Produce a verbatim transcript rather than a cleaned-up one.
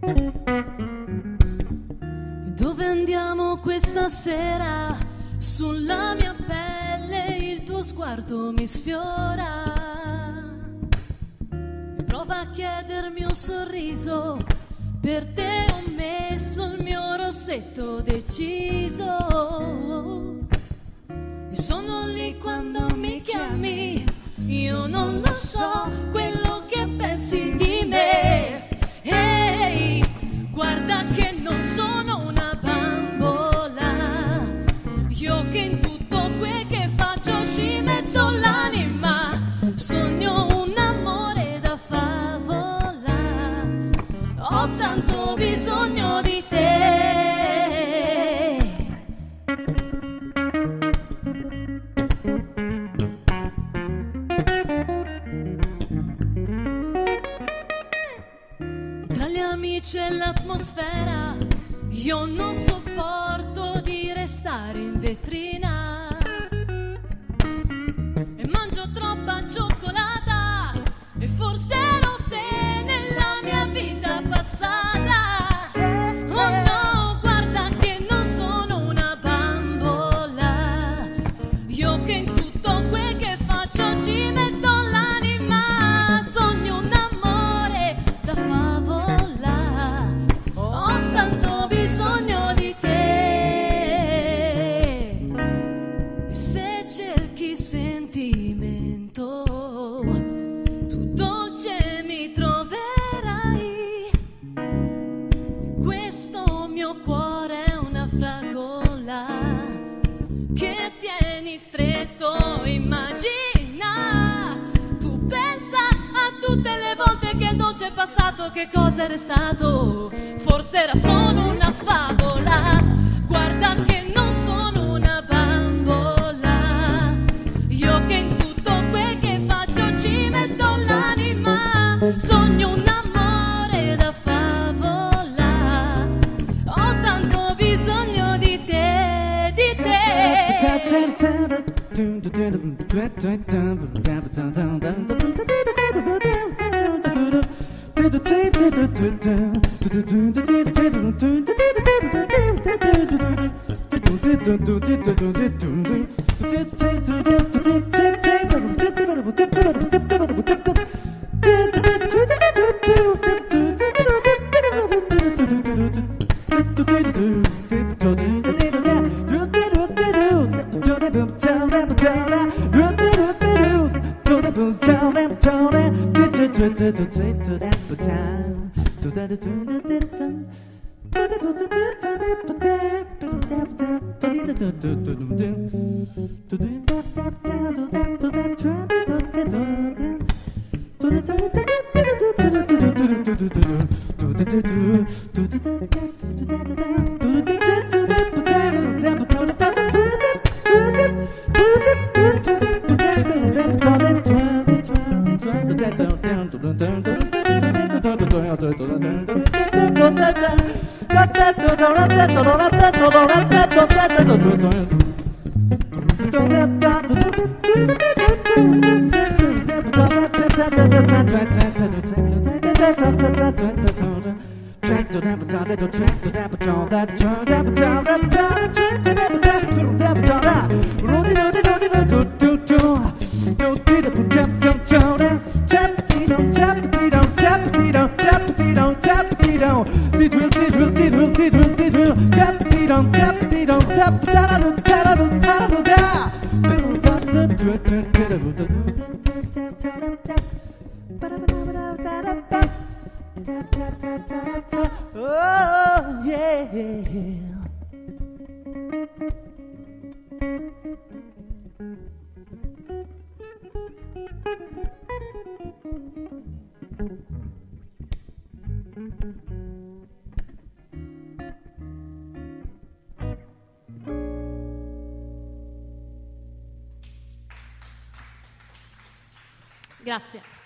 Dove andiamo questa sera? Sulla mia pelle il tuo sguardo mi sfiora. Prova a chiedermi un sorriso, per te ho messo il mio rossetto deciso. E sono lì quando mi chiami, io non lo so quello che pensi di me. Ehi, guarda che non sono una bambola, io che in tutto quel che faccio ci metto l'anima. Sogno un amore da favola, ho tanto bisogno di te. Tra gli amici e l'atmosfera io non sopporto di restare in vetrina e mangio troppa cioccolata e forse ero te nella mia vita passata. Oh no, guarda che non sono una bambola, io che in tutto quel che faccio ci metto l'anima. Sogno un amore da favola, ho tanto bisogno di te. E se cerchi sentimento, tu dolce mi troverai. Questo mio cuore è una fragola che tieni stretto. Immagina, tu pensa a tutte le volte che il dolce è passato, che cosa è restato? Forse era solo una favola. Guarda che non sono una bambola, io che in tutto quel che faccio ci metto l'anima. Sogno un amore da favola, ho tanto bisogno di te, di te. Oh yeah. Grazie.